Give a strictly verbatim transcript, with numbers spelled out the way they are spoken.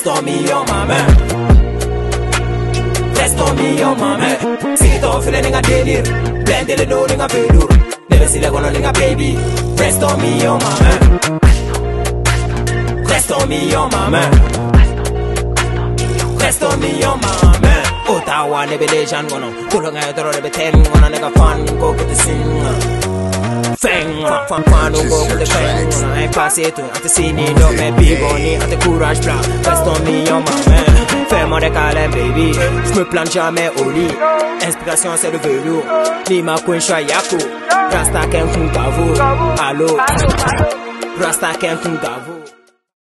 Reste en million, ma main. Reste en million, ma main. Si tu fais les délire, plein de l'eau, les velours. Never see les gonna les baby. Reste en million, ma main. Reste en million, ma main. Reste en million, ma main. Ottawa, nebe legend, gonna. Kulunga, yodoro, nebe ten, gonna nigga fun, go get the sing. Feng, fan fan, go get the feng. Ain't passé tout, ante sini, no, mais bigoni, ante courage blanc. Reste en million, ma main. Fais-moi des câlins, baby. J'me plante jamais au lit. Inspiration, c'est le velours. Ni ma queen, yaku. Rasta ken kung kavu. Allo. Rasta ken kung kavu.